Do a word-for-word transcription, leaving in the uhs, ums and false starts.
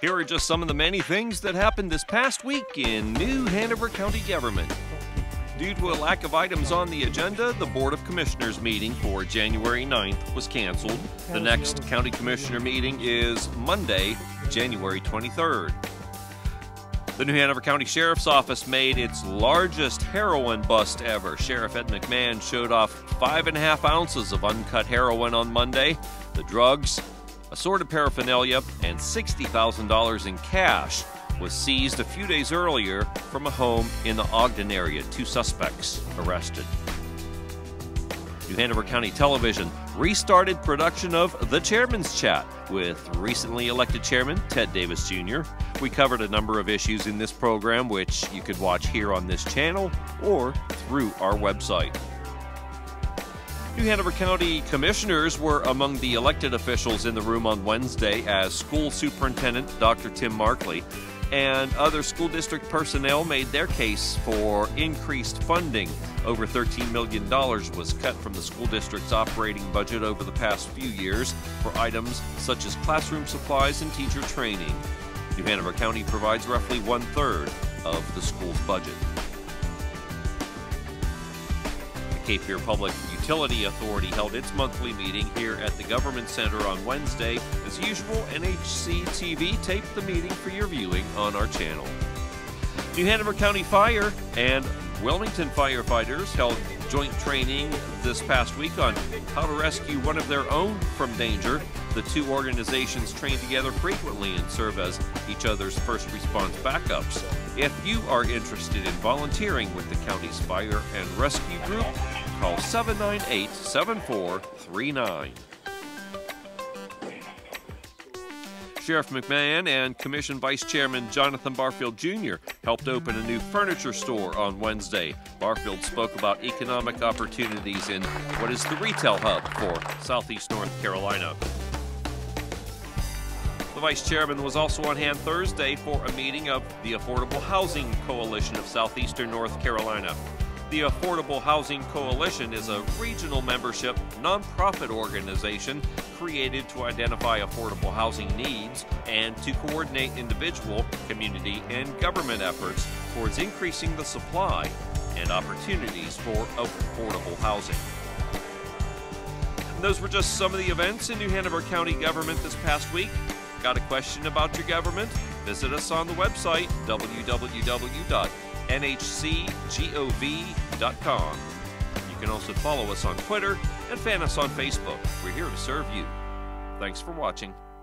Here are just some of the many things that happened this past week in New Hanover County government. Due to a lack of items on the agenda, the Board of Commissioners meeting for January ninth was canceled. The next County Commissioner meeting is Monday, January twenty-third. The New Hanover County Sheriff's Office made its largest heroin bust ever. Sheriff Ed McMahon showed off five and a half ounces of uncut heroin on Monday. The drugs, assorted paraphernalia, and sixty thousand dollars in cash was seized a few days earlier from a home in the Ogden area. Two suspects arrested. New Hanover County Television restarted production of The Chairman's Chat with recently elected Chairman Ted Davis Junior We covered a number of issues in this program, which you could watch here on this channel or through our website. New Hanover County Commissioners were among the elected officials in the room on Wednesday as School Superintendent Doctor Tim Markley and other school district personnel made their case for increased funding. Over thirteen million dollars was cut from the school district's operating budget over the past few years for items such as classroom supplies and teacher training. New Hanover County provides roughly one-third of the school's budget. Cape Fear Public Utility Authority held its monthly meeting here at the Government Center on Wednesday. As usual, N H C T V taped the meeting for your viewing on our channel. New Hanover County Fire and Wilmington firefighters held joint training this past week on how to rescue one of their own from danger. The two organizations train together frequently and serve as each other's first response backups. If you are interested in volunteering with the county's fire and rescue group, call seven nine eight, seven four three nine. Sheriff McMahon and Commission Vice Chairman Jonathan Barfield Junior helped open a new furniture store on Wednesday. Barfield spoke about economic opportunities in what is the retail hub for Southeast North Carolina. The Vice Chairman was also on hand Thursday for a meeting of the Affordable Housing Coalition of Southeastern North Carolina. The Affordable Housing Coalition is a regional membership nonprofit organization created to identify affordable housing needs and to coordinate individual, community, and government efforts towards increasing the supply and opportunities for affordable housing. And those were just some of the events in New Hanover County government this past week. Got a question about your government? Visit us on the website w w w dot n h c gov dot com. You can also follow us on Twitter and fan us on Facebook. We're here to serve you. Thanks for watching.